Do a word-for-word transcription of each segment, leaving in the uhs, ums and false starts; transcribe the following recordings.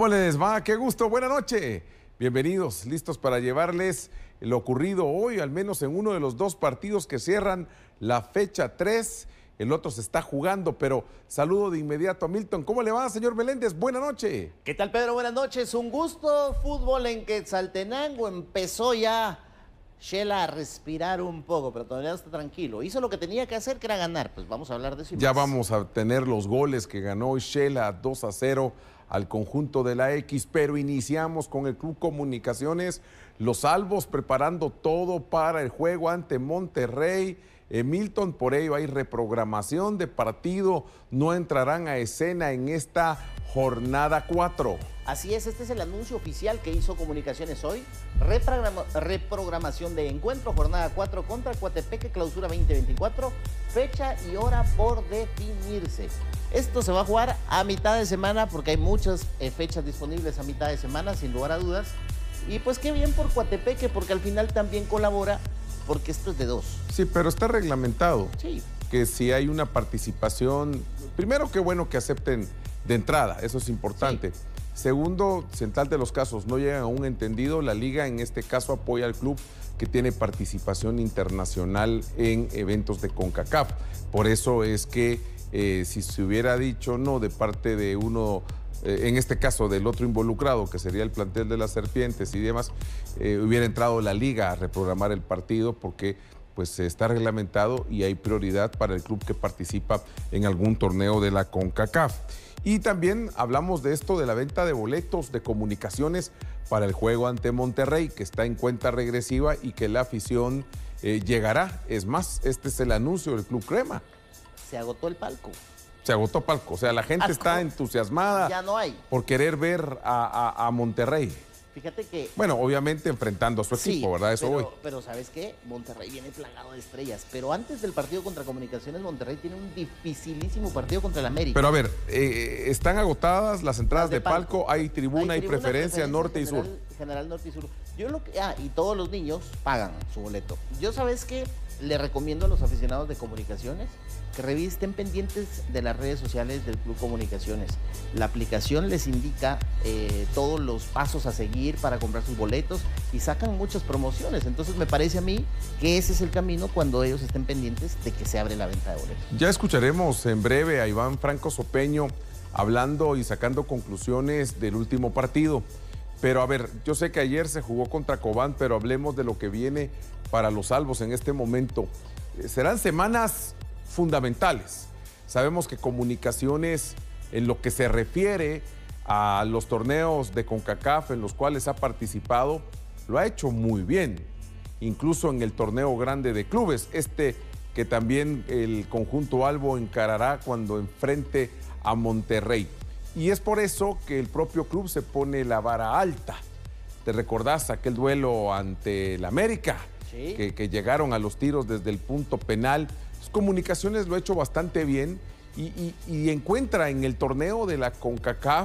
¿Cómo les va? ¡Qué gusto! ¡Buena noche! Bienvenidos, listos para llevarles lo ocurrido hoy, al menos en uno de los dos partidos que cierran la fecha tres. El otro se está jugando, pero saludo de inmediato a Milton. ¿Cómo le va, señor Meléndez? Buena noche. ¿Qué tal, Pedro? Buenas noches. Un gusto. Fútbol en Quetzaltenango. Empezó ya Shela a respirar un poco, pero todavía está tranquilo. Hizo lo que tenía que hacer, que era ganar. Pues vamos a hablar de eso y Ya más. vamos a tener los goles que ganó Shela dos a cero al conjunto de la X, pero iniciamos con el Club Comunicaciones, los Salvos preparando todo para el juego ante Monterrey. Eh, Milton, por ello hay reprogramación de partido, no entrarán a escena en esta jornada cuatro. Así es, este es el anuncio oficial que hizo Comunicaciones hoy. Reprograma, reprogramación de encuentro, jornada cuatro contra Coatepeque, clausura veinte veinticuatro, fecha y hora por definirse. Esto se va a jugar a mitad de semana porque hay muchas eh, fechas disponibles a mitad de semana, sin lugar a dudas. Y pues qué bien por Coatepeque, porque al final también colabora, porque esto es de dos. Sí, pero está reglamentado. Sí. Que si hay una participación, primero qué bueno que acepten de entrada, eso es importante. Sí. Segundo, en tal de los casos no llegan a un entendido, la liga en este caso apoya al club que tiene participación internacional en eventos de CONCACAF. Por eso es que eh, si se hubiera dicho no de parte de uno, eh, en este caso del otro involucrado, que sería el plantel de las Serpientes y demás, eh, hubiera entrado la liga a reprogramar el partido porque pues está reglamentado y hay prioridad para el club que participa en algún torneo de la CONCACAF. Y también hablamos de esto de la venta de boletos de Comunicaciones para el juego ante Monterrey, que está en cuenta regresiva y que la afición eh, llegará. Es más, este es el anuncio del Club Crema. Se agotó el palco. Se agotó palco, o sea, la gente Asco. está entusiasmada ya no hay. por querer ver a, a, a Monterrey. Fíjate que... Bueno, obviamente enfrentando a su equipo, sí, ¿verdad? Eso pero, voy. Pero ¿sabes qué? Monterrey viene plagado de estrellas. Pero antes del partido contra Comunicaciones, Monterrey tiene un dificilísimo partido contra el América. Pero a ver, eh, están agotadas las entradas Las de de palco, palco. hay tribuna, hay, hay tribuna, preferencia, norte general, y sur. General norte y sur. Yo lo que... Ah, y todos los niños pagan su boleto. Yo, ¿sabes qué? Le recomiendo a los aficionados de Comunicaciones que revisten pendientes de las redes sociales del Club Comunicaciones. La aplicación les indica eh, todos los pasos a seguir para comprar sus boletos y sacan muchas promociones. Entonces me parece a mí que ese es el camino cuando ellos estén pendientes de que se abre la venta de boletos. Ya escucharemos en breve a Iván Franco Sopeño hablando y sacando conclusiones del último partido. Pero a ver, yo sé que ayer se jugó contra Cobán, pero hablemos de lo que viene para los Salvos en este momento. Serán semanas fundamentales. Sabemos que Comunicaciones, en lo que se refiere a los torneos de CONCACAF en los cuales ha participado, lo ha hecho muy bien. Incluso en el torneo grande de clubes, este que también el conjunto Albo encarará cuando enfrente a Monterrey. Y es por eso que el propio club se pone la vara alta. ¿Te recordás aquel duelo ante el América? Sí. Que, que llegaron a los tiros desde el punto penal. Comunicaciones lo ha hecho bastante bien y, y, y encuentra en el torneo de la CONCACAF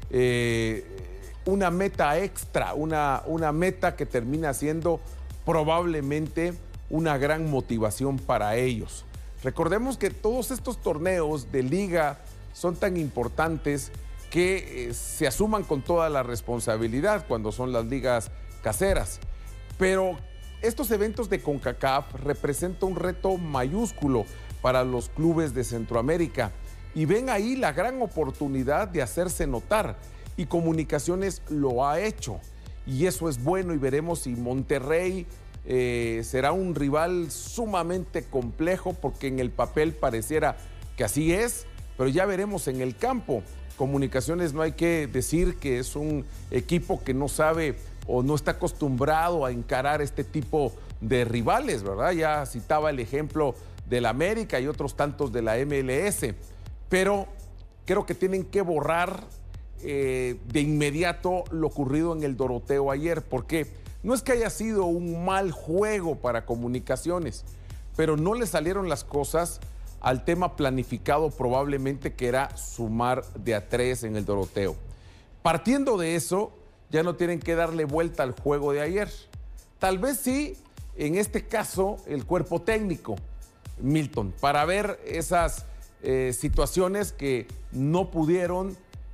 eh, una meta extra, una, una meta que termina siendo probablemente una gran motivación para ellos. Recordemos que todos estos torneos de liga son tan importantes que eh, se asuman con toda la responsabilidad cuando son las ligas caseras, pero estos eventos de CONCACAF representan un reto mayúsculo para los clubes de Centroamérica y ven ahí la gran oportunidad de hacerse notar y Comunicaciones lo ha hecho y eso es bueno y veremos si Monterrey eh, será un rival sumamente complejo porque en el papel pareciera que así es, pero ya veremos en el campo. Comunicaciones no hay que decir que es un equipo que no sabe o no está acostumbrado a encarar este tipo de rivales, ¿verdad? Ya citaba el ejemplo del América y otros tantos de la M L S, pero creo que tienen que borrar eh, de inmediato lo ocurrido en el Doroteo ayer, porque no es que haya sido un mal juego para Comunicaciones, pero no le salieron las cosas al tema planificado probablemente que era sumar de a tres en el Doroteo. Partiendo de eso, ya no tienen que darle vuelta al juego de ayer. Tal vez sí, en este caso, el cuerpo técnico, Milton, para ver esas eh, situaciones que no pudieron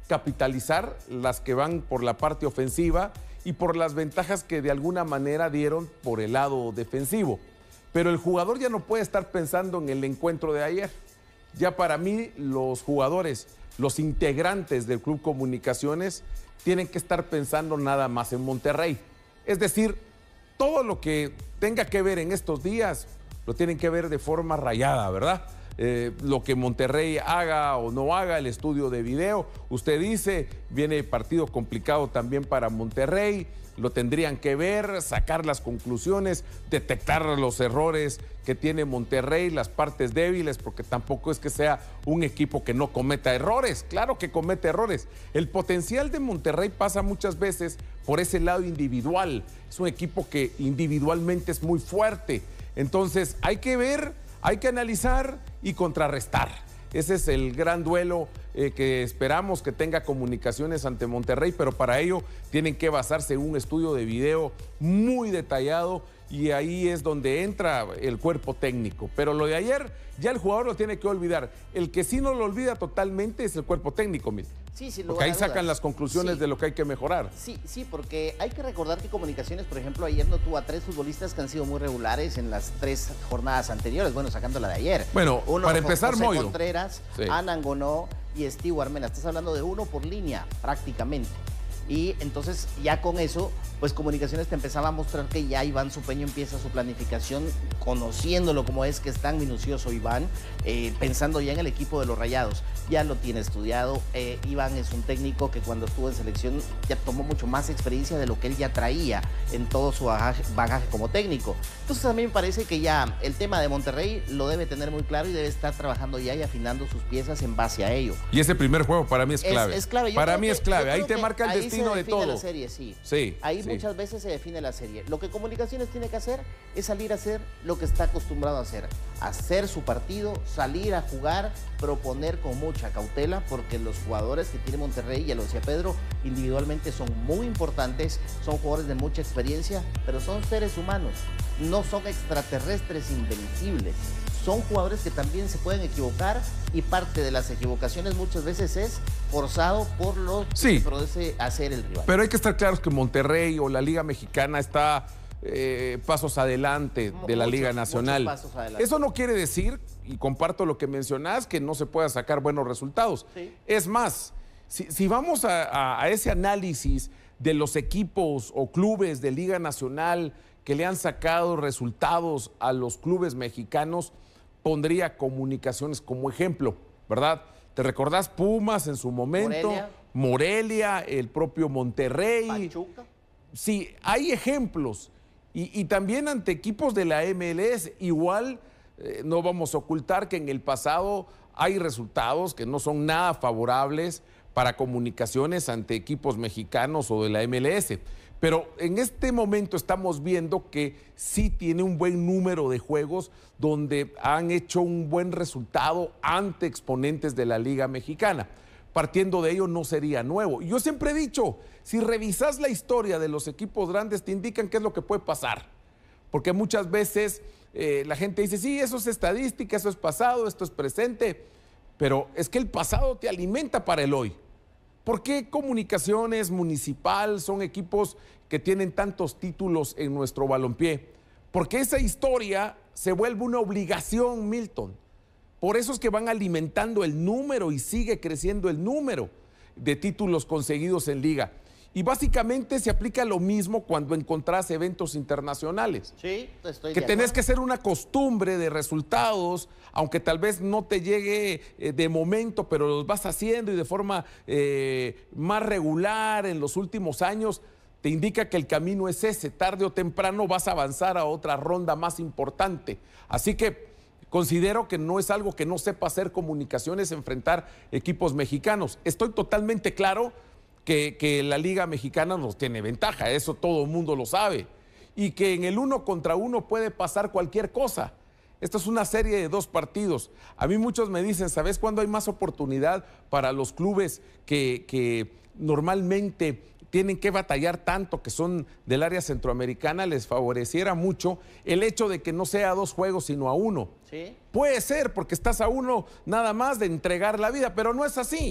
capitalizar las que van por la parte ofensiva y por las ventajas que de alguna manera dieron por el lado defensivo. Pero el jugador ya no puede estar pensando en el encuentro de ayer. Ya para mí los jugadores, los integrantes del Club Comunicaciones tienen que estar pensando nada más en Monterrey. Es decir, todo lo que tenga que ver en estos días lo tienen que ver de forma rayada, ¿verdad? Eh, lo que Monterrey haga o no haga, el estudio de video. Usted dice, viene partido complicado también para Monterrey, lo tendrían que ver, sacar las conclusiones, detectar los errores que tiene Monterrey, las partes débiles, porque tampoco es que sea un equipo que no cometa errores. Claro que comete errores. El potencial de Monterrey pasa muchas veces por ese lado individual. Es un equipo que individualmente es muy fuerte. Entonces hay que ver, hay que analizar y contrarrestar. Ese es el gran duelo eh, que esperamos que tenga Comunicaciones ante Monterrey, pero para ello tienen que basarse en un estudio de video muy detallado y ahí es donde entra el cuerpo técnico. Pero lo de ayer ya el jugador lo tiene que olvidar. El que sí no lo olvida totalmente es el cuerpo técnico, mira. Sí, sí, porque ahí sacan las conclusiones sí. de lo que hay que mejorar. Sí, sí, porque hay que recordar que Comunicaciones, por ejemplo, ayer no tuvo a tres futbolistas que han sido muy regulares en las tres jornadas anteriores, bueno, sacando la de ayer. Bueno, uno, para empezar, José Moido. Contreras, Sí. Anangonó y Stewart Mena. Estás hablando de uno por línea, prácticamente. Y entonces ya con eso, pues Comunicaciones te empezaba a mostrar que ya Iván Zupeño empieza su planificación, conociéndolo como es, que es tan minucioso Iván, eh, pensando ya en el equipo de los Rayados. Ya lo tiene estudiado. Eh, Iván es un técnico que cuando estuvo en selección ya tomó mucho más experiencia de lo que él ya traía en todo su bagaje, bagaje como técnico. Entonces a mí me parece que ya el tema de Monterrey lo debe tener muy claro y debe estar trabajando ya y afinando sus piezas en base a ello. Y ese primer juego para mí es clave. Es, es clave. Yo para mí que, es clave. Ahí te marca el destino de todo. La serie, sí. Sí, Ahí sí. muchas veces se define la serie. Lo que Comunicaciones tiene que hacer es salir a hacer lo que está acostumbrado a hacer. Hacer su partido, salir a jugar, proponer con mucha cautela, porque los jugadores que tiene Monterrey, ya lo decía Pedro, individualmente son muy importantes, son jugadores de mucha experiencia, pero son seres humanos, no son extraterrestres invencibles. Son jugadores que también se pueden equivocar y parte de las equivocaciones muchas veces es forzado por lo sí, que produce hacer el rival. Pero hay que estar claros que Monterrey o la Liga Mexicana está eh, pasos adelante de la Muchos, Liga Nacional. pasos adelante. Eso no quiere decir, y comparto lo que mencionás, que no se pueda sacar buenos resultados. Sí. Es más, si, si vamos a, a, a ese análisis de los equipos o clubes de Liga Nacional que le han sacado resultados a los clubes mexicanos, pondría Comunicaciones como ejemplo, ¿verdad? ¿Te recordás Pumas en su momento? Morelia, Morelia el propio Monterrey. Pachuca. Sí, hay ejemplos. Y, y también ante equipos de la M L S, igual eh, no vamos a ocultar que en el pasado hay resultados que no son nada favorables para Comunicaciones ante equipos mexicanos o de la M L S. Pero en este momento estamos viendo que sí tiene un buen número de juegos donde han hecho un buen resultado ante exponentes de la Liga Mexicana. Partiendo de ello no sería nuevo. Yo siempre he dicho, si revisas la historia de los equipos grandes te indican qué es lo que puede pasar. Porque muchas veces eh, la gente dice, sí, eso es estadística, eso es pasado, esto es presente. Pero es que el pasado te alimenta para el hoy. ¿Por qué Comunicaciones, Municipal son equipos que tienen tantos títulos en nuestro balompié? Porque esa historia se vuelve una obligación, Milton. Por eso es que van alimentando el número y sigue creciendo el número de títulos conseguidos en liga. Y básicamente se aplica lo mismo cuando encontrás eventos internacionales. Sí, estoy que de tenés acuerdo. que ser una costumbre de resultados, aunque tal vez no te llegue eh, de momento, pero los vas haciendo y de forma eh, más regular en los últimos años, te indica que el camino es ese. Tarde o temprano vas a avanzar a otra ronda más importante. Así que considero que no es algo que no sepa hacer Comunicaciones, enfrentar equipos mexicanos. Estoy totalmente claro que, que la Liga Mexicana nos tiene ventaja, eso todo el mundo lo sabe. Y que en el uno contra uno puede pasar cualquier cosa. Esto es una serie de dos partidos. A mí muchos me dicen, ¿sabes cuándo hay más oportunidad para los clubes que, que normalmente tienen que batallar tanto, que son del área centroamericana? Les favoreciera mucho el hecho de que no sea a dos juegos, sino a uno. ¿Sí? Puede ser, porque estás a uno nada más de entregar la vida, pero no es así.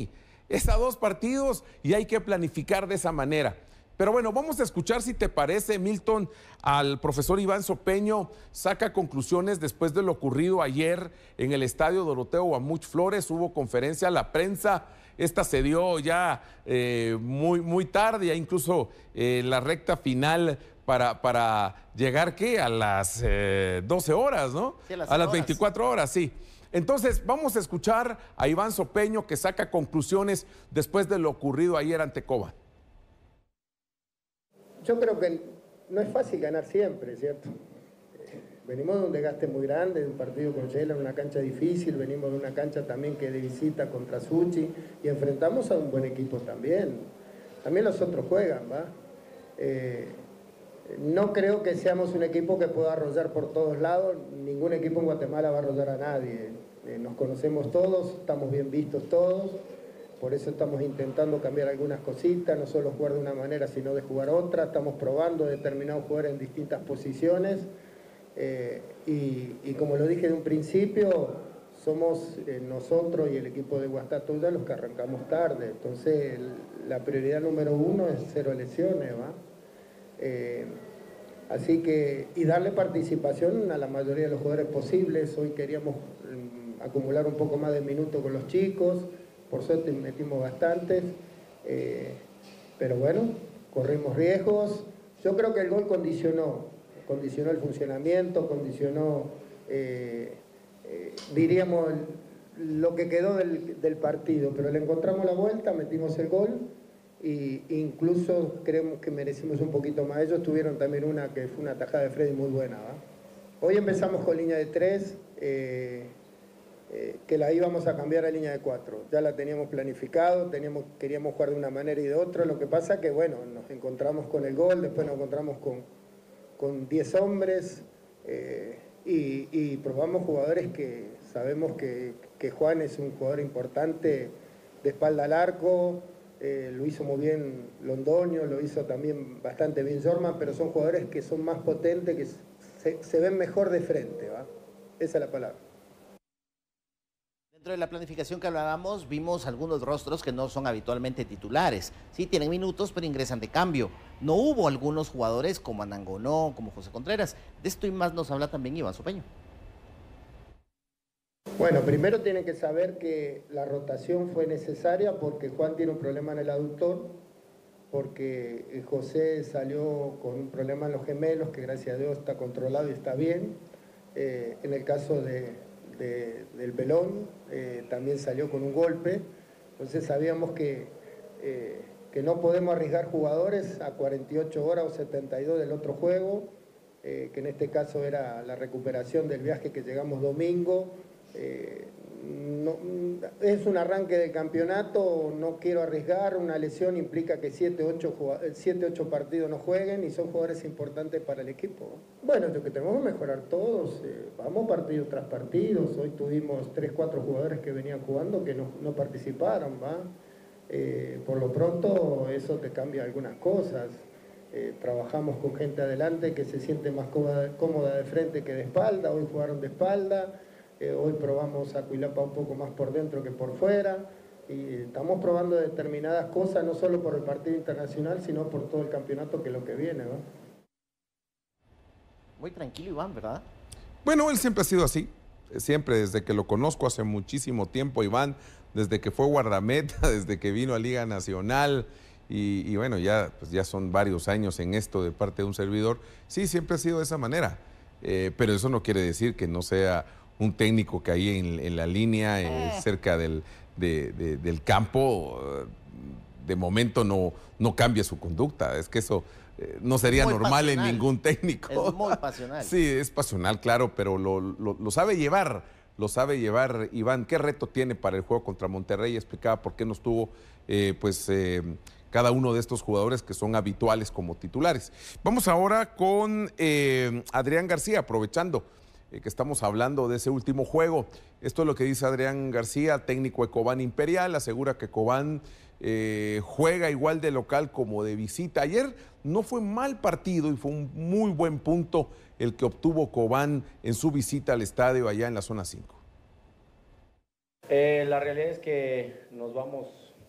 Es a dos partidos y hay que planificar de esa manera. Pero bueno, vamos a escuchar, si te parece, Milton, al profesor Iván Sopeño. Saca conclusiones después de lo ocurrido ayer en el estadio Doroteo Guamuch Flores. Hubo conferencia a la prensa. Esta se dio ya eh, muy, muy tarde, ya incluso eh, la recta final para, para llegar, ¿qué? A las eh, doce horas, ¿no? Sí, a las, a las horas. veinticuatro horas, sí. Entonces, vamos a escuchar a Iván Sopeño, que saca conclusiones después de lo ocurrido ayer ante Cobán. Yo creo que no es fácil ganar siempre, ¿cierto? Venimos de un desgaste muy grande, de un partido con Shela en una cancha difícil, venimos de una cancha también que de visita contra Suchi y enfrentamos a un buen equipo también. También los otros juegan, ¿va? Eh, no creo que seamos un equipo que pueda arrollar por todos lados, ningún equipo en Guatemala va a arrollar a nadie. Eh, nos conocemos todos, estamos bien vistos todos. Por eso estamos intentando cambiar algunas cositas, no solo jugar de una manera, sino de jugar otra. Estamos probando determinados jugadores en distintas posiciones. Eh, y, y como lo dije de un principio, somos eh, nosotros y el equipo de Guastatoya los que arrancamos tarde. Entonces, el, la prioridad número uno es cero lesiones, ¿va? Eh, así que, y darle participación a la mayoría de los jugadores posibles. Hoy queríamos eh, acumular un poco más de minutos con los chicos. Por suerte metimos bastantes, eh, pero bueno, corrimos riesgos. Yo creo que el gol condicionó, condicionó el funcionamiento, condicionó, eh, eh, diríamos, lo que quedó del, del partido, pero le encontramos la vuelta, metimos el gol e incluso creemos que merecimos un poquito más. Ellos tuvieron también una que fue una tajada de Freddy muy buena, ¿va? Hoy empezamos con línea de tres, eh, Eh, que la íbamos a cambiar a línea de cuatro. Ya la teníamos planificado, teníamos, queríamos jugar de una manera y de otra. Lo que pasa que, bueno, nos encontramos con el gol, después nos encontramos con, con diez hombres eh, y, y probamos jugadores que sabemos que, que Juan es un jugador importante de espalda al arco, eh, lo hizo muy bien Londoño, lo hizo también bastante bien Jorman, pero son jugadores que son más potentes, que se, se ven mejor de frente, ¿va? Esa es la palabra. Dentro de la planificación que hablábamos, vimos algunos rostros que no son habitualmente titulares. Sí, tienen minutos, pero ingresan de cambio. No hubo algunos jugadores como Anangonó, como José Contreras. De esto y más nos habla también Iván Sopeño. Bueno, primero tienen que saber que la rotación fue necesaria porque Juan tiene un problema en el aductor, porque José salió con un problema en los gemelos, que gracias a Dios está controlado y está bien. Eh, en el caso de... De, del pelón, eh, también salió con un golpe, entonces sabíamos que, eh, que no podemos arriesgar jugadores a cuarenta y ocho horas o setenta y dos del otro juego, eh, que en este caso era la recuperación del viaje que llegamos domingo. Eh, no, es un arranque del campeonato, no quiero arriesgar, una lesión implica que siete ocho partidos no jueguen y son jugadores importantes para el equipo. Bueno, lo que tenemos que mejorar todos, eh, vamos partido tras partido. Hoy tuvimos tres cuatro jugadores que venían jugando que no, no participaron, ¿va? Eh, por lo pronto eso te cambia algunas cosas. Eh, trabajamos con gente adelante que se siente más cómoda, cómoda de frente que de espalda, hoy jugaron de espalda. Eh, hoy probamos a Cuilapa un poco más por dentro que por fuera y estamos probando determinadas cosas, no solo por el partido internacional, sino por todo el campeonato que es lo que viene, ¿no? Muy tranquilo Iván, ¿verdad? Bueno, él siempre ha sido así, siempre desde que lo conozco hace muchísimo tiempo, Iván, desde que fue guardameta, desde que vino a Liga Nacional y, y bueno, ya, pues ya son varios años en esto de parte de un servidor. Sí, siempre ha sido de esa manera, eh, pero eso no quiere decir que no sea un técnico que ahí en, en la línea, eh, cerca del, de, de, del campo, de momento no, no cambia su conducta. Es que eso eh, no sería normal pasional. En ningún técnico. Es muy pasional. Sí, es pasional, claro, pero lo, lo, lo sabe llevar, lo sabe llevar Iván. ¿Qué reto tiene para el juego contra Monterrey? Explicaba por qué no estuvo, eh, pues... Eh, cada uno de estos jugadores que son habituales como titulares. Vamos ahora con eh, Adrián García, aprovechando eh, que estamos hablando de ese último juego. Esto es lo que dice Adrián García, técnico de Cobán Imperial, asegura que Cobán eh, juega igual de local como de visita. Ayer no fue mal partido y fue un muy buen punto el que obtuvo Cobán en su visita al estadio allá en la zona cinco. Eh, la realidad es que nos vamos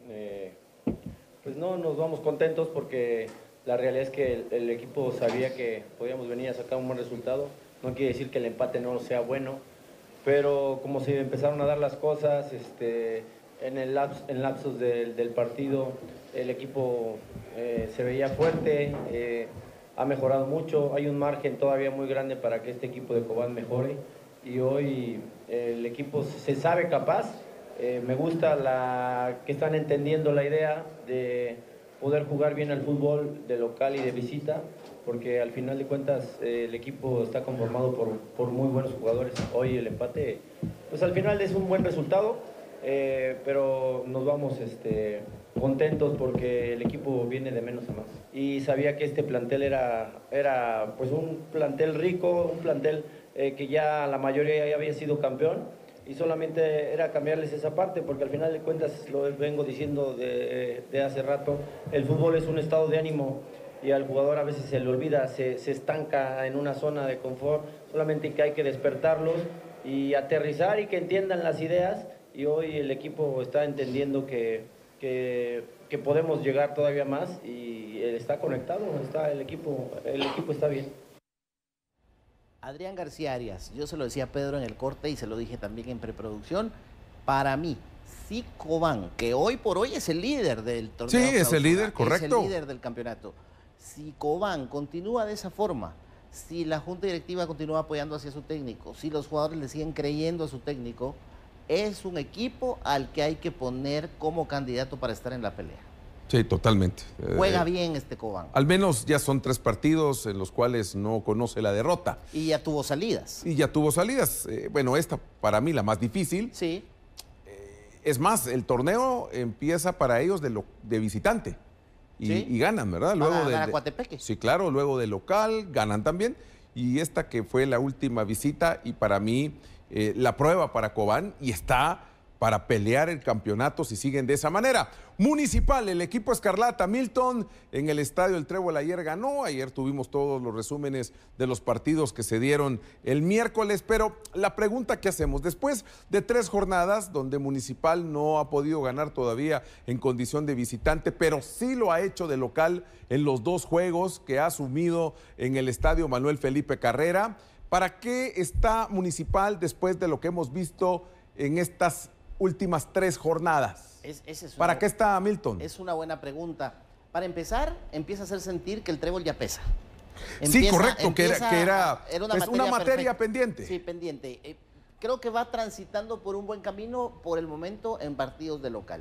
Eh, pues no, nos vamos contentos porque la realidad es que el, el equipo sabía que podíamos venir a sacar un buen resultado. No quiere decir que el empate no sea bueno, pero como se empezaron a dar las cosas, este, en el laps, en lapsos del, del partido, el equipo eh, se veía fuerte, eh, ha mejorado mucho, hay un margen todavía muy grande para que este equipo de Cobán mejore y hoy el equipo se sabe capaz. Eh, me gusta la, que están entendiendo la idea de poder jugar bien al fútbol de local y de visita, porque al final de cuentas eh, el equipo está conformado por, por muy buenos jugadores. Hoy el empate, pues al final es un buen resultado, eh, pero nos vamos este, contentos porque el equipo viene de menos a más. Y sabía que este plantel era, era pues un plantel rico, un plantel eh, que ya la mayoría ya había sido campeón, y solamente era cambiarles esa parte, porque al final de cuentas, lo vengo diciendo de, de hace rato, el fútbol es un estado de ánimo y al jugador a veces se le olvida, se, se estanca en una zona de confort, solamente que hay que despertarlos y aterrizar y que entiendan las ideas, y hoy el equipo está entendiendo que, que, que podemos llegar todavía más y está conectado, está el equipo, el equipo está bien. Adrián García Arias, yo se lo decía a Pedro en el corte y se lo dije también en preproducción, para mí, si Cobán, que hoy por hoy es el líder del torneo. Sí, es el líder, correcto. Es el líder del campeonato. Si Cobán continúa de esa forma, si la junta directiva continúa apoyando hacia su técnico, si los jugadores le siguen creyendo a su técnico, es un equipo al que hay que poner como candidato para estar en la pelea. Sí, totalmente. Juega eh, bien este Cobán. Al menos ya son tres partidos en los cuales no conoce la derrota. Y ya tuvo salidas. Y ya tuvo salidas. Eh, bueno, esta para mí la más difícil. Sí. Eh, es más, el torneo empieza para ellos de, lo, de visitante. Y, ¿Sí? y ganan, ¿verdad? Van Luego a de, ganar a de- Coatepeque. Sí, claro, luego de local, ganan también. Y esta que fue la última visita y para mí eh, la prueba para Cobán y está para pelear el campeonato si siguen de esa manera. Municipal, el equipo Escarlata, Milton, en el Estadio El Trébol ayer ganó. Ayer tuvimos todos los resúmenes de los partidos que se dieron el miércoles, pero la pregunta que hacemos, después de tres jornadas donde Municipal no ha podido ganar todavía en condición de visitante, pero sí lo ha hecho de local en los dos juegos que ha asumido en el Estadio Manuel Felipe Carrera, ¿para qué está Municipal después de lo que hemos visto en estas últimas tres jornadas? Es, ese es ¿Para una- qué está Milton? Es una buena pregunta. Para empezar, empieza a hacer sentir que el trébol ya pesa. Sí, correcto, que era- empieza que era, a- era una pues, materia, una materia perfecta. pendiente. Sí, pendiente. Eh, creo que va transitando por un buen camino por el momento en partidos de local.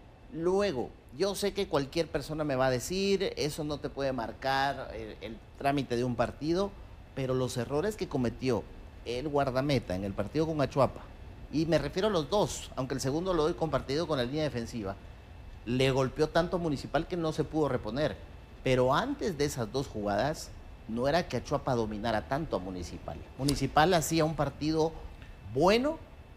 Luego, yo sé que cualquier persona me va a decir, eso no te puede marcar el, el trámite de un partido, pero los errores que cometió el guardameta en el partido con Achuapa, y me refiero a los dos, aunque el segundo lo doy compartido con la línea defensiva, le golpeó tanto a Municipal que no se pudo reponer. Pero antes de esas dos jugadas, no era que Achuapa dominara tanto a Municipal. Municipal hacía un partido bueno,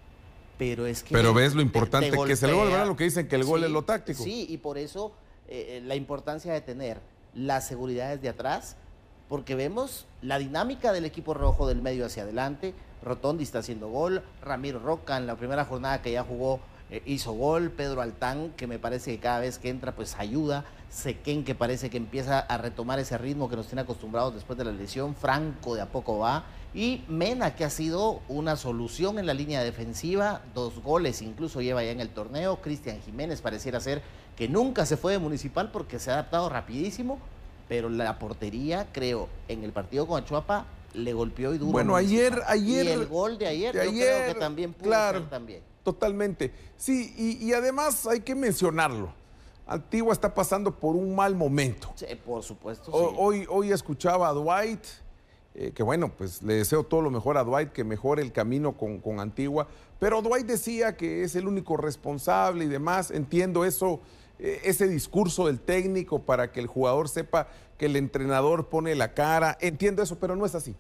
pero es que... Pero ves lo te- importante te que es el gol, golpea. ¿verdad? Lo que dicen que el gol Sí, es lo táctico. Sí, y por eso eh, la importancia de tener las seguridades de atrás, porque vemos la dinámica del equipo rojo del medio hacia adelante. Rotondi está haciendo gol, Ramiro Roca en la primera jornada que ya jugó eh, hizo gol, Pedro Altán, que me parece que cada vez que entra pues ayuda, Sequén, que parece que empieza a retomar ese ritmo que nos tiene acostumbrados después de la lesión, Franco de a poco va, y Mena, que ha sido una solución en la línea defensiva, dos goles incluso lleva ya en el torneo. Cristian Jiménez pareciera ser que nunca se fue de Municipal porque se ha adaptado rapidísimo, pero la portería, creo, en el partido con Achuapa le golpeó y duro. Bueno, ayer, Municipal. ayer... Y el gol de ayer, de yo ayer, creo que también pudo claro, ser también. Totalmente. Sí, y, y además hay que mencionarlo. Antigua está pasando por un mal momento. Sí, por supuesto. O- sí. hoy, hoy escuchaba a Dwight, eh, que bueno, pues le deseo todo lo mejor a Dwight, que mejore el camino con, con Antigua, pero Dwight decía que es el único responsable y demás. Entiendo eso, eh, ese discurso del técnico para que el jugador sepa que el entrenador pone la cara. Entiendo eso, pero no es así.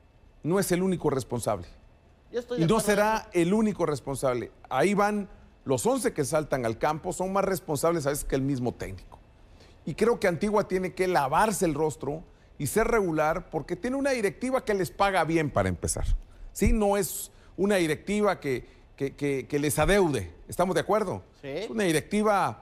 No es el único responsable. Yo estoy de Y no acuerdo será el único responsable. Ahí van los once que saltan al campo, son más responsables a veces que el mismo técnico. Y creo que Antigua tiene que lavarse el rostro y ser regular porque tiene una directiva que les paga bien para empezar. ¿Sí? No es una directiva que, que, que, que les adeude. ¿Estamos de acuerdo? Sí. Es una directiva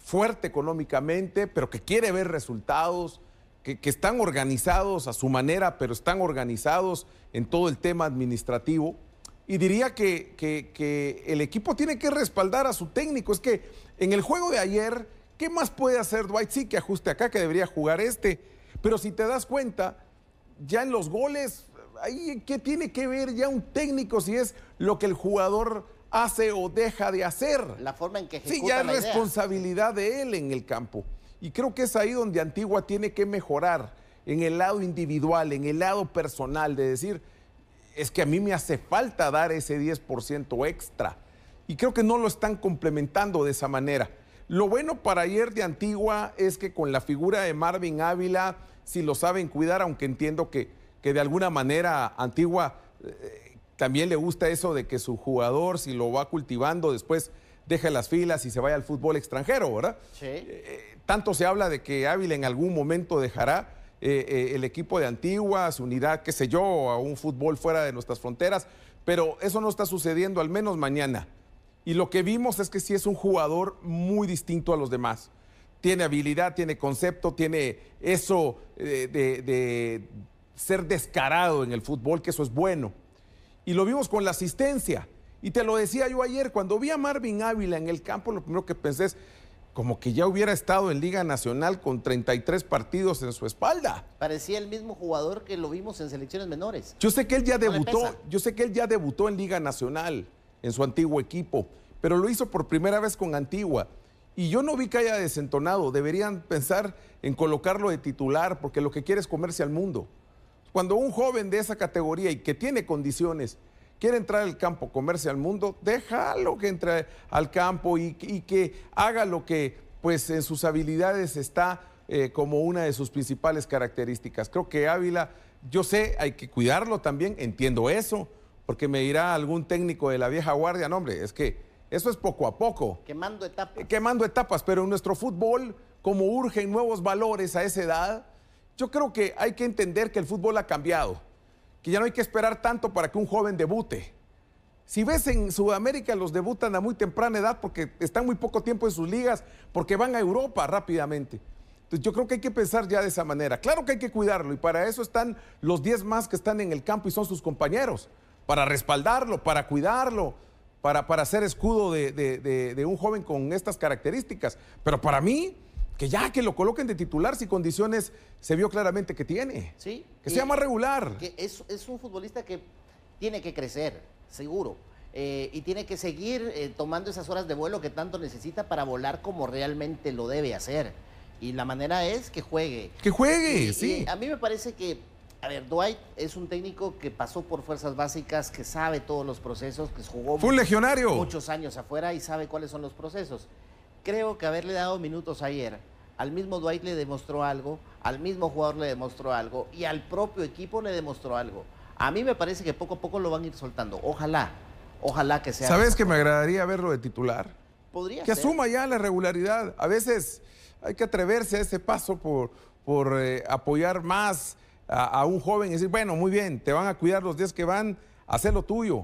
fuerte económicamente, pero que quiere ver resultados, que, que están organizados a su manera, pero están organizados en todo el tema administrativo. Y diría que, que, que el equipo tiene que respaldar a su técnico. Es que en el juego de ayer, ¿qué más puede hacer Dwight? Sí, que ajuste acá, que debería jugar este. Pero si te das cuenta, ya en los goles, ahí ¿qué tiene que ver ya un técnico si es lo que el jugador hace o deja de hacer? La forma en que ejecuta Sí, ya es la idea. responsabilidad de él en el campo. Y creo que es ahí donde Antigua tiene que mejorar, en el lado individual, en el lado personal, de decir, es que a mí me hace falta dar ese diez por ciento extra. Y creo que no lo están complementando de esa manera. Lo bueno para ayer de Antigua es que con la figura de Marvin Ávila, si lo saben cuidar, aunque entiendo que, que de alguna manera Antigua eh, también le gusta eso de que su jugador, si lo va cultivando, después deje las filas y se vaya al fútbol extranjero, ¿verdad? Sí. Eh, tanto se habla de que Ávila en algún momento dejará eh, eh, el equipo de Antigua, su unidad, qué sé yo, a un fútbol fuera de nuestras fronteras, pero eso no está sucediendo, al menos mañana. Y lo que vimos es que sí es un jugador muy distinto a los demás. Tiene habilidad, tiene concepto, tiene eso de, de, de ser descarado en el fútbol, que eso es bueno. Y lo vimos con la asistencia. Y te lo decía yo ayer, cuando vi a Marvin Ávila en el campo, lo primero que pensé es como que ya hubiera estado en Liga Nacional con treinta y tres partidos en su espalda. Parecía el mismo jugador que lo vimos en selecciones menores. Yo sé que él ya No le debutó, pesa. yo sé que él ya debutó en Liga Nacional, en su antiguo equipo, pero lo hizo por primera vez con Antigua. Y yo no vi que haya desentonado. Deberían pensar en colocarlo de titular, porque lo que quiere es comerse al mundo. Cuando un joven de esa categoría y que tiene condiciones quiere entrar al campo, comerse al mundo, déjalo que entre al campo y, y que haga lo que pues en sus habilidades está eh, como una de sus principales características. Creo que Ávila, yo sé, hay que cuidarlo también, entiendo eso, porque me dirá algún técnico de la vieja guardia, no hombre, es que eso es poco a poco. Quemando etapas. Quemando etapas, pero en nuestro fútbol, como urgen nuevos valores a esa edad, yo creo que hay que entender que el fútbol ha cambiado, que ya no hay que esperar tanto para que un joven debute. Si ves en Sudamérica, los debutan a muy temprana edad porque están muy poco tiempo en sus ligas, porque van a Europa rápidamente. Entonces yo creo que hay que pensar ya de esa manera. Claro que hay que cuidarlo y para eso están los diez más que están en el campo y son sus compañeros, para respaldarlo, para cuidarlo, para, para ser escudo de, de, de, de un joven con estas características. Pero para mí, que ya que lo coloquen de titular si condiciones se vio claramente que tiene. Sí. Que sea más regular. Que es, es un futbolista que tiene que crecer, seguro. Eh, y tiene que seguir eh, tomando esas horas de vuelo que tanto necesita para volar como realmente lo debe hacer. Y la manera es que juegue. Que juegue, Y- sí. y a mí me parece que, a ver, Dwight es un técnico que pasó por fuerzas básicas, que sabe todos los procesos, que jugó Fue un legionario. muchos años afuera y sabe cuáles son los procesos. Creo que haberle dado minutos ayer, al mismo Dwight le demostró algo, al mismo jugador le demostró algo y al propio equipo le demostró algo. A mí me parece que poco a poco lo van a ir soltando. Ojalá, ojalá que sea. ¿Sabes que me agradaría verlo de titular? Podría Que ser. asuma ya la regularidad. A veces hay que atreverse a ese paso por, por eh, apoyar más a, a un joven y decir, bueno, muy bien, te van a cuidar los días que van, haz lo tuyo.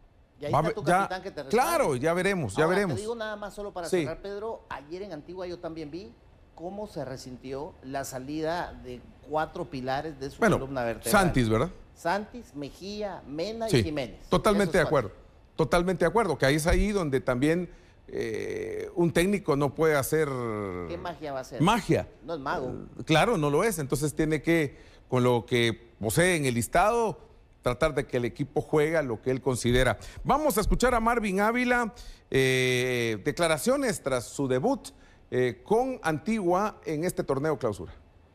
Y ahí Va a está ver- tu ya- capitán que te respalda. claro, ya veremos, ya Ahora, veremos. Te digo nada más solo para Sí. cerrar, Pedro. Ayer en Antigua yo también vi cómo se resintió la salida de cuatro pilares de su Bueno, columna vertebral. Santis, ¿verdad? Santis, Mejía, Mena y Sí, Jiménez. totalmente de Esos cuatro. acuerdo. Totalmente de acuerdo, que ahí es ahí donde también eh, un técnico no puede hacer ¿Qué magia va a hacer? magia. No es mago. Claro, no lo es. Entonces tiene que, con lo que posee en el listado, tratar de que el equipo juegue lo que él considera. Vamos a escuchar a Marvin Ávila, eh, declaraciones tras su debut eh, con Antigua en este torneo clausura.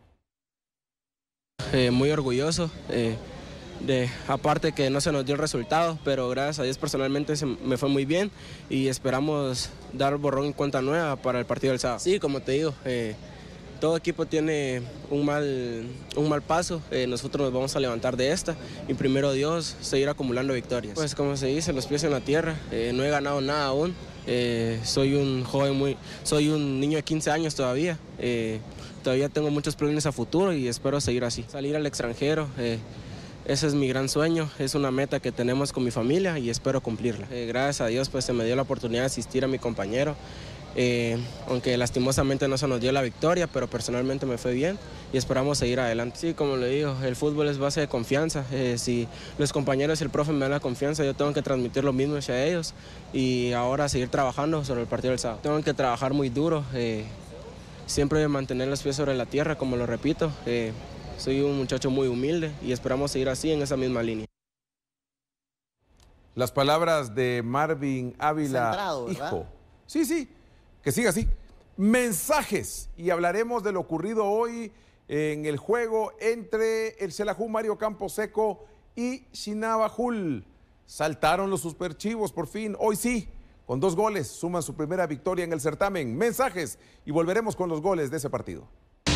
Eh, muy orgulloso, eh, de, aparte que no se nos dio el resultado, pero gracias a Dios personalmente se me fue muy bien y esperamos dar borrón en cuenta nueva para el partido del sábado. Sí, como te digo, eh, todo equipo tiene un mal, un mal paso, eh, nosotros nos vamos a levantar de esta y primero Dios seguir acumulando victorias. Pues como se dice, los pies en la tierra, eh, no he ganado nada aún, eh, soy un joven muy, soy un niño de quince años todavía. Eh, Todavía tengo muchos planes a futuro y espero seguir así. Salir al extranjero, eh, ese es mi gran sueño, es una meta que tenemos con mi familia y espero cumplirla. Eh, gracias a Dios pues se me dio la oportunidad de asistir a mi compañero eh, aunque lastimosamente no se nos dio la victoria, pero personalmente me fue bien y esperamos seguir adelante. Sí, como le digo, el fútbol es base de confianza. Eh, si los compañeros y el profe me dan la confianza, yo tengo que transmitir lo mismo hacia ellos y ahora seguir trabajando sobre el partido del sábado. Tengo que trabajar muy duro, eh, siempre mantener los pies sobre la tierra, como lo repito. Eh, soy un muchacho muy humilde y esperamos seguir así en esa misma línea. Las palabras de Marvin Ávila, Centrado, ¿verdad? hijo. Sí, sí, que siga así. Mensajes, y hablaremos de lo ocurrido hoy en el juego entre el Xelajú Mario Camposeco y Chinabajul. Saltaron los superchivos por fin, hoy sí, con dos goles, suman su primera victoria en el certamen. Mensajes, y volveremos con los goles de ese partido.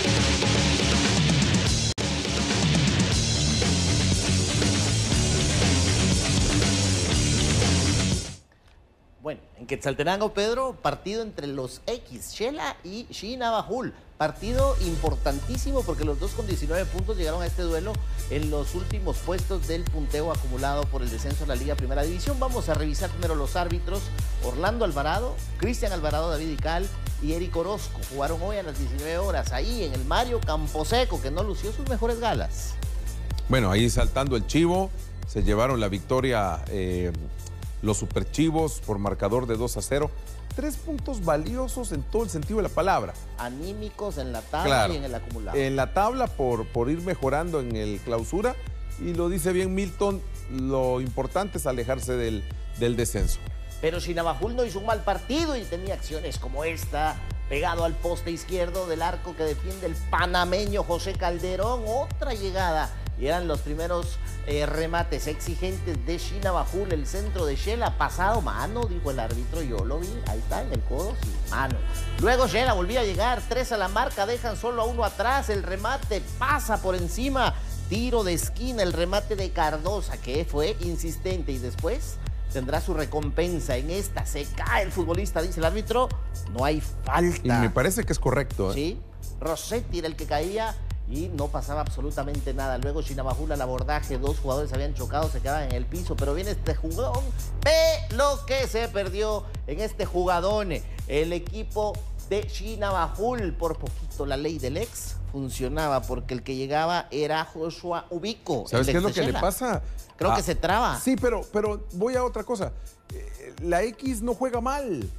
Bueno, en Quetzaltenango, Pedro, partido entre los X, Xela y Chinabajul. Partido importantísimo porque los dos con diecinueve puntos llegaron a este duelo en los últimos puestos del punteo acumulado por el descenso a la Liga Primera División. Vamos a revisar primero los árbitros. Orlando Alvarado, Cristian Alvarado, David Ical y Eric Orozco jugaron hoy a las diecinueve horas ahí en el Mario Camposeco, que no lució sus mejores galas. Bueno, ahí saltando el chivo, se llevaron la victoria eh, los superchivos por marcador de dos a cero. Tres puntos valiosos en todo el sentido de la palabra. Anímicos en la tabla, Claro, y en el acumulado. En la tabla por, por ir mejorando en el clausura, y lo dice bien Milton, lo importante es alejarse del, del descenso. Pero Chinabajul no hizo un mal partido y tenía acciones como esta, pegado al poste izquierdo del arco que defiende el panameño José Calderón. Otra llegada y eran los primeros eh, remates exigentes de Chinabajul. El centro de Xela, pasado mano, dijo el árbitro, yo lo vi, ahí está, en el codo, sí, mano. Luego Xela volvía a llegar, tres a la marca, dejan solo a uno atrás, el remate pasa por encima, tiro de esquina, el remate de Cardosa, que fue insistente, y después tendrá su recompensa. En esta se cae el futbolista, dice el árbitro, no hay falta. Y me parece que es correcto. ¿eh? Sí, Rossetti era el que caía y no pasaba absolutamente nada. Luego Chinabajul al abordaje, dos jugadores habían chocado, se quedaban en el piso, pero viene este jugadón, ve lo que se perdió en este jugadón. El equipo de Chinabajul, por poquito la ley del ex funcionaba, porque el que llegaba era Joshua Ubico. ¿Sabes qué es lo que le pasa? Creo Ah, que se traba. Sí, pero, pero voy a otra cosa. Eh, La X no juega mal.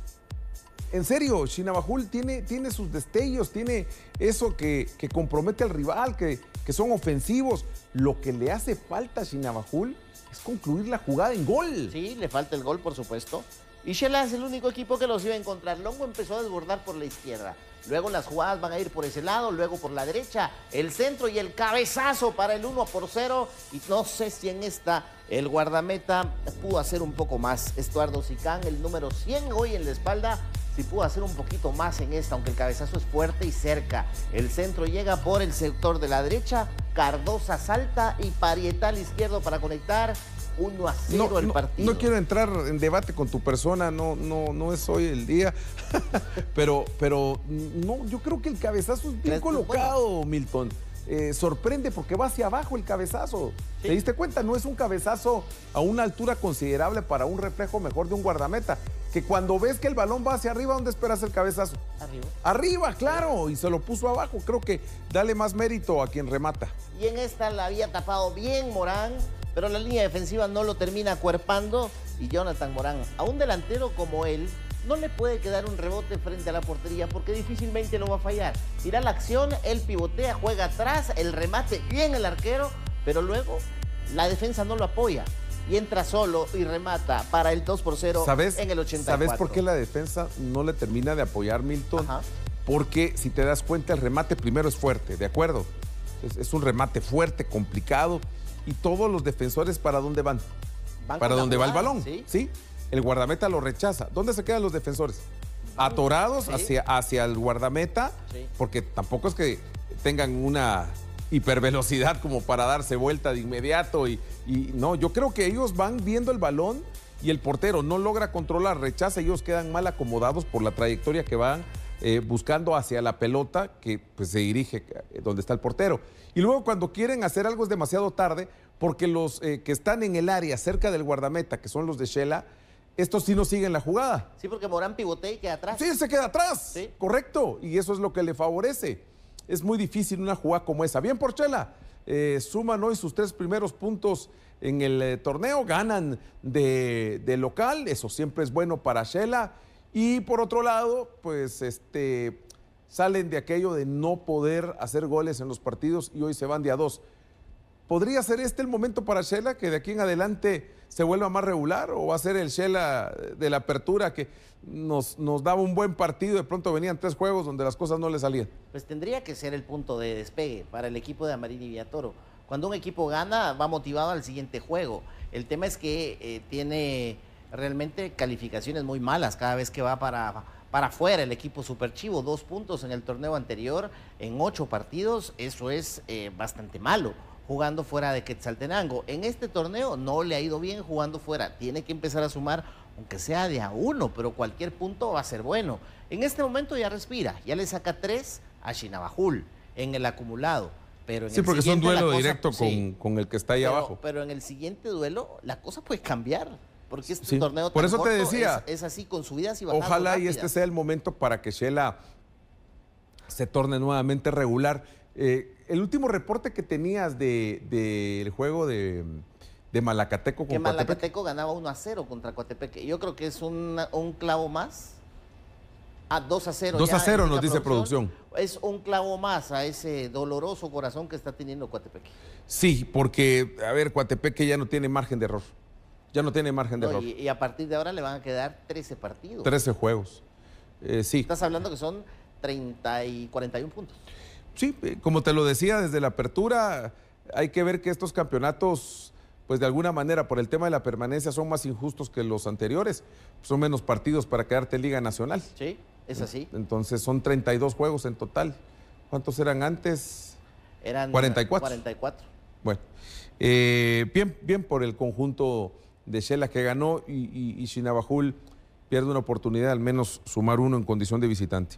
En serio, Chinabajul tiene, tiene sus destellos, tiene eso que, que compromete al rival, que, que son ofensivos. Lo que le hace falta a Chinabajul es concluir la jugada en gol. Sí, le falta el gol, por supuesto. Y Xela es el único equipo que los iba a encontrar. Longo empezó a desbordar por la izquierda. Luego las jugadas van a ir por ese lado, luego por la derecha, el centro y el cabezazo para el uno por cero. Y no sé si en esta el guardameta pudo hacer un poco más. Estuardo Sicán, el número cien hoy en la espalda, si pudo hacer un poquito más en esta, aunque el cabezazo es fuerte y cerca. El centro llega por el sector de la derecha, Cardosa salta y Parietal izquierdo para conectar. uno a cero No, el no, partido. no quiero entrar en debate con tu persona, no, no, no es hoy el día, pero, pero no, yo creo que el cabezazo es bien colocado, Milton. Eh, sorprende porque va hacia abajo el cabezazo. Sí. ¿Te diste cuenta? No es un cabezazo a una altura considerable para un reflejo mejor de un guardameta. Que cuando ves que el balón va hacia arriba, ¿dónde esperas el cabezazo? Arriba. Arriba, claro, y se lo puso abajo. Creo que dale más mérito a quien remata. Y en esta la había tapado bien Morán, pero la línea defensiva no lo termina acuerpando. Y Jonathan Morán, a un delantero como él, no le puede quedar un rebote frente a la portería porque difícilmente lo va a fallar. Irá la acción, él pivotea, juega atrás, el remate bien el arquero, pero luego la defensa no lo apoya. Y entra solo y remata para el dos por cero ¿Sabes, en el ochenta y cuatro. ¿Sabes por qué la defensa no le termina de apoyar, Milton? Ajá. Porque si te das cuenta, el remate primero es fuerte, ¿de acuerdo? Es, es un remate fuerte, complicado. Y todos los defensores, ¿para dónde van? Van Para con la dónde va el jugada, balón. ¿sí? ¿Sí? El guardameta lo rechaza. ¿Dónde se quedan los defensores? Atorados Sí. hacia, hacia el guardameta, Sí. porque tampoco es que tengan una hipervelocidad como para darse vuelta de inmediato. Y, y no, yo creo que ellos van viendo el balón y el portero no logra controlar, rechaza, y ellos quedan mal acomodados por la trayectoria que van eh, buscando hacia la pelota que pues, se dirige eh, donde está el portero. Y luego cuando quieren hacer algo es demasiado tarde, porque los eh, que están en el área cerca del guardameta, que son los de Xela, estos sí no siguen la jugada. Sí, porque Morán pivotea y queda atrás. Sí, se queda atrás, ¿Sí? Correcto, y eso es lo que le favorece. Es muy difícil una jugada como esa. Bien por Shela, eh, suman hoy sus tres primeros puntos en el eh, torneo, ganan de, de local, eso siempre es bueno para Shela. Y por otro lado, pues este, salen de aquello de no poder hacer goles en los partidos y hoy se van de a dos. ¿Podría ser este el momento para Shela, que de aquí en adelante se vuelva más regular, o va a ser el Shela de la apertura que nos, nos daba un buen partido, de pronto venían tres juegos donde las cosas no le salían? Pues tendría que ser el punto de despegue para el equipo de Amarini Villatoro. Cuando un equipo gana, va motivado al siguiente juego. El tema es que eh, tiene realmente calificaciones muy malas cada vez que va para, para afuera el equipo Super Chivo. Dos puntos en el torneo anterior, en ocho partidos, eso es eh, bastante malo, jugando fuera de Quetzaltenango. En este torneo no le ha ido bien jugando fuera, tiene que empezar a sumar, aunque sea de a uno, pero cualquier punto va a ser bueno. En este momento ya respira, ya le saca tres a Chinabajul en el acumulado. Pero en sí, el porque son duelo cosa, directo con, sí, con el que está ahí pero, abajo. Pero en el siguiente duelo la cosa puede cambiar, porque este Sí, torneo por tan eso te corto decía, es, es así, con subidas y bajadas ojalá rápidas. y este sea el momento para que Shela se torne nuevamente regular. Eh, el último reporte que tenías del de, de juego de, de Malacateco con que Coatepeque. Malacateco ganaba uno a cero contra Coatepeque. Yo creo que es una, un clavo más. Ah, dos a cero. dos a cero ya, nos dice producción. Es un clavo más a ese doloroso corazón que está teniendo Coatepeque. Sí, porque, a ver, Coatepeque ya no tiene margen de error. Ya no tiene margen de No, error. y, y a partir de ahora le van a quedar trece partidos. trece juegos. Eh, sí. Estás hablando que son treinta y cuarenta y uno puntos. Sí, eh, como te lo decía desde la apertura, hay que ver que estos campeonatos, pues de alguna manera, por el tema de la permanencia, son más injustos que los anteriores. Son menos partidos para quedarte en Liga Nacional. Sí, es así. Entonces son treinta y dos juegos en total. ¿Cuántos eran antes? Eran cuarenta y cuatro. cuarenta y cuatro. Bueno, eh, bien, bien por el conjunto de Shela que ganó y, y, y Chinabajul pierde una oportunidad de al menos sumar uno en condición de visitante.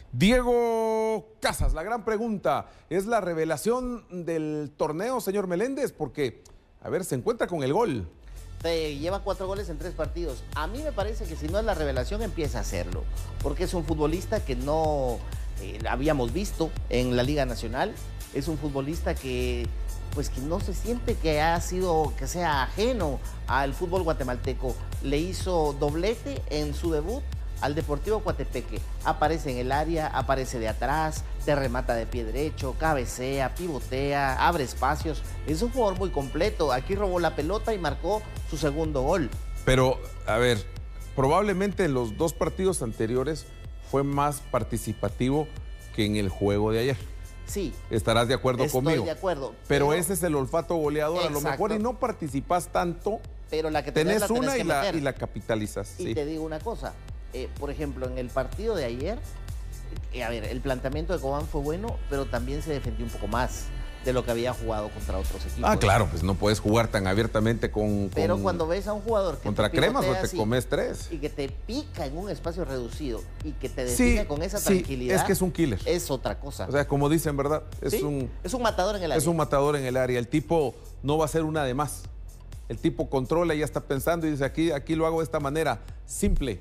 Diego Casas, la gran pregunta, ¿es la revelación del torneo, señor Meléndez? Porque, a ver, se encuentra con el gol. Te lleva cuatro goles en tres partidos. A mí me parece que si no es la revelación, empieza a hacerlo. Porque es un futbolista que no eh, habíamos visto en la Liga Nacional. Es un futbolista que, pues, que no se siente que ha sido, que sea ajeno al fútbol guatemalteco. Le hizo doblete en su debut al Deportivo Coatepeque. Aparece en el área, aparece de atrás, te remata de pie derecho, cabecea, pivotea, abre espacios. Es un jugador muy completo. Aquí robó la pelota y marcó su segundo gol. Pero, a ver, probablemente en los dos partidos anteriores fue más participativo que en el juego de ayer. Sí. Estarás de acuerdo Estoy conmigo. de acuerdo. Pero, pero ese es el olfato goleador. Exacto. A lo mejor y no participas tanto, pero la que tenés, tenés la una tenés y, que la, meter. y la capitalizas. Y sí. te digo una cosa. Eh, por ejemplo, en el partido de ayer, eh, a ver, el planteamiento de Cobán fue bueno, pero también se defendió un poco más de lo que había jugado contra otros equipos. Ah, claro, pues no puedes jugar tan abiertamente con... Pero con, cuando ves a un jugador que contra te Cremas, pivotea pues te así, comes tres. y que te pica en un espacio reducido y que te define Sí, con esa sí, tranquilidad, es que es un killer. es otra cosa. O sea, como dicen, ¿verdad? Es, ¿Sí? un, es un matador en el área. es un matador en el área. El tipo no va a ser una de más. El tipo controla y ya está pensando y dice, aquí, aquí lo hago de esta manera, simple.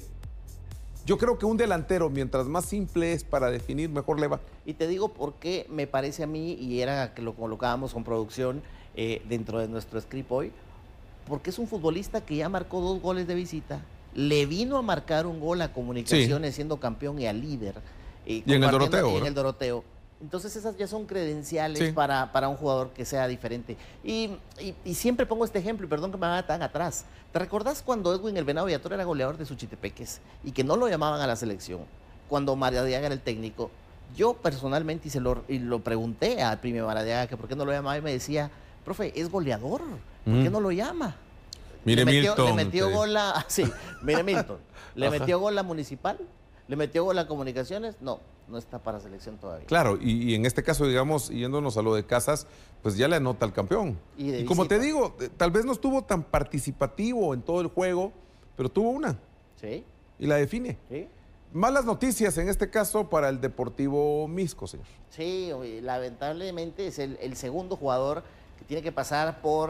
Yo creo que un delantero, mientras más simple es para definir, mejor le va. Y te digo por qué me parece a mí, y era que lo colocábamos con producción eh, dentro de nuestro script hoy, porque es un futbolista que ya marcó dos goles de visita, le vino a marcar un gol a Comunicaciones Sí. siendo campeón y a líder. Eh, Y en el compartiendo- Doroteo, y en ¿no? el Doroteo. Entonces esas ya son credenciales Sí. para, para un jugador que sea diferente. Y, y, y siempre pongo este ejemplo, y perdón que me vaya tan atrás. ¿Te recordás cuando Edwin el Venado Villatoro era goleador de Suchitepeques y que no lo llamaban a la selección? Cuando Maradiaga era el técnico. Yo personalmente, y, se lo, y lo pregunté a Prime Maradiaga que por qué no lo llamaba, y me decía, profe, es goleador, ¿por qué Mm. no lo llama? Mire, le metió, Milton. Le metió te- gol a... Sí, mire Milton. ¿Le Ajá. metió gol a Municipal? ¿Le metió gol a Comunicaciones? No, no está para selección todavía. Claro, y, y en este caso, digamos, yéndonos a lo de Casas, pues ya le anota al campeón. Y de como te visita. digo, eh, tal vez no estuvo tan participativo en todo el juego, pero tuvo una Sí, y la define. sí. Malas noticias en este caso para el Deportivo Misco, señor. Sí, lamentablemente es el, el segundo jugador que tiene que pasar por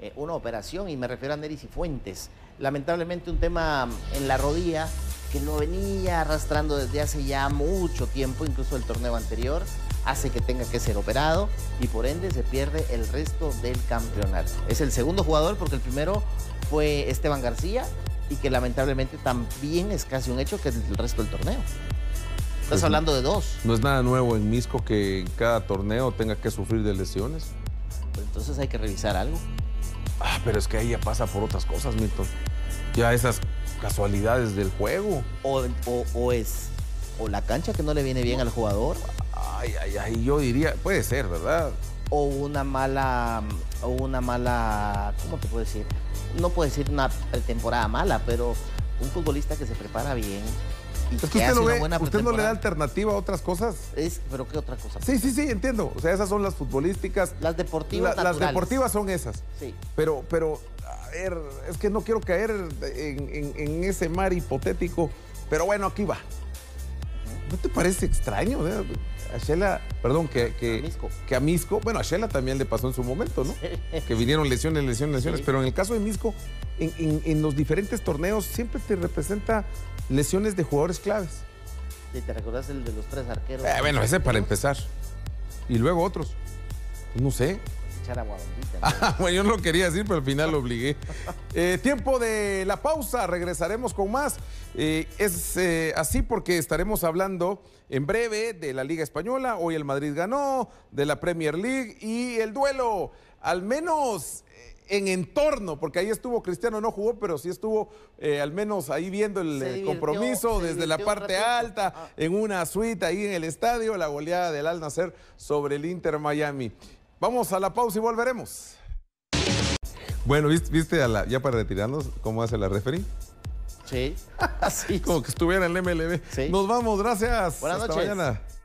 eh, una operación, y me refiero a Nery Cifuentes. Lamentablemente un tema en la rodilla que lo venía arrastrando desde hace ya mucho tiempo, incluso el torneo anterior, hace que tenga que ser operado y por ende se pierde el resto del campeonato. Es el segundo jugador porque el primero fue Esteban García y que lamentablemente también es casi un hecho que es el resto del torneo. Estás Pues hablando de dos. No es nada nuevo en Misco que en cada torneo tenga que sufrir de lesiones. Pues entonces hay que revisar algo. Ah, pero es que ahí ya pasa por otras cosas, Milton. Ya esas casualidades del juego. O, o, o es o la cancha que no le viene bien al jugador, Ay, ay, ay, yo diría, puede ser, ¿verdad? o una mala, o una mala, ¿cómo te puedo decir? No puedo decir una pretemporada mala, pero un futbolista que se prepara bien y Es que que usted hace lo una ve, buena usted no le da pretemporada. alternativa a otras cosas. Es, pero ¿qué otra cosa? Sí, sí, sí, entiendo. O sea, esas son las futbolísticas. Las deportivas La- las naturales. deportivas son esas. Sí. Pero, pero, a ver, es que no quiero caer en, en- en ese mar hipotético. Pero bueno, aquí va. ¿No te parece extraño? eh? A Shela, perdón, que, que, A Misco. que a Misco, bueno, a Shela también le pasó en su momento, ¿no? Que vinieron lesiones, lesiones, lesiones. Sí. Pero en el caso de Misco, en, en- en los diferentes torneos siempre te representa lesiones de jugadores claves. ¿Y te recuerdas el de los tres arqueros? Eh, bueno, ese para empezar. Y luego otros. No sé. Echar agua bendita. Ah, bueno, yo no lo quería decir, pero al final lo obligué. Eh, tiempo de la pausa, regresaremos con más. Eh, es eh, así porque estaremos hablando en breve de la Liga Española. Hoy el Madrid ganó, de la Premier League y el duelo, al menos en entorno, porque ahí estuvo Cristiano, no jugó, pero sí estuvo eh, al menos ahí viendo el Se eh, divirtió, compromiso se desde la divirtió un parte ratito. alta, Ah. en una suite ahí en el estadio, la goleada del Al Nassr sobre el Inter Miami. Vamos a la pausa y volveremos. Bueno, ¿viste, viste a la, ya para retirarnos cómo hace la referee? Sí, así. Como que estuviera en el M L B. Sí. Nos vamos, gracias. Buenas Hasta noches. mañana.